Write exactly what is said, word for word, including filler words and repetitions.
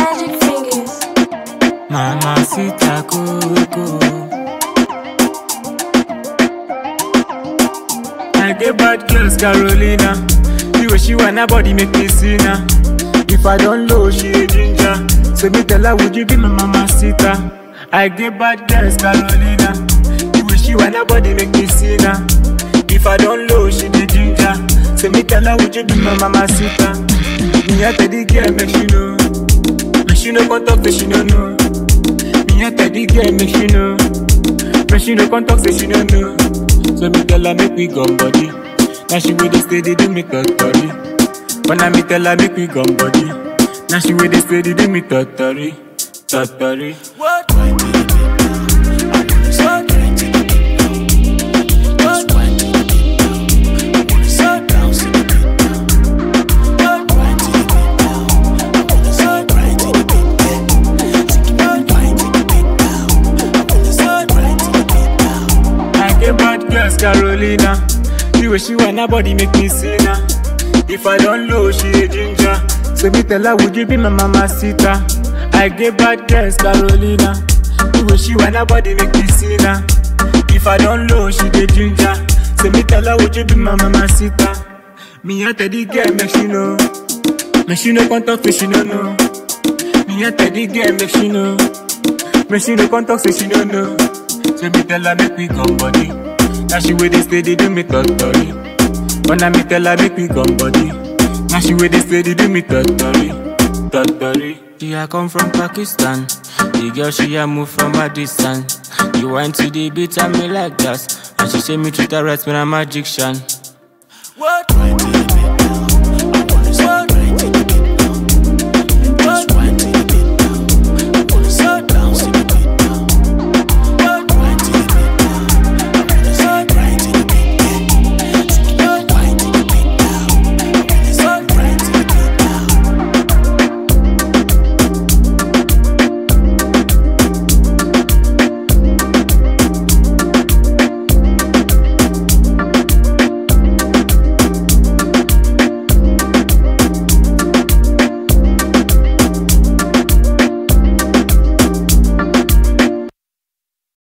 Magic fingers. Mamacita Coco. I get bad girls, Carolina. The way she wanna body make me see now. If I don't know, she a ginger. So me tell her, would you be my mamacita? I get bad girls, Carolina. The way she wanna body make me see now. If I don't know, she the ginger. So me tell her, would you be my mamacita? Me a tell the girl, make she know. Make she no come talk, say she no know. Me a tell the girl, make she know. Make she no come talk, say she no know. So me tell her, make we gum body. Now she with the steady, do me totally. When I me tell her, make we gum body. Now she with the steady, do me totally, totally. What? Carolina, the way she wanna body make me see now. If I don't know, she a ginger. So me tell her, would you be my mamacita? I get bad girls, Carolina. The way she wanna body make me see now. If I don't know, she the ginger. So me tell her, would you be my mamacita? Me a tell the girl, make she know. Make she no come talk, say she no know. Me a tell the girl, make she know. Make she no come talk, say she no know. So me tell her, make we come body. Now she with the steady, do me totally. When I me tell her, make me come body. Now she with the steady, do me totally, totally. She a come from Pakistan. The girl she a move from a distance. You went to the beat and me like that. And she say me treat her right when I'm magician. What?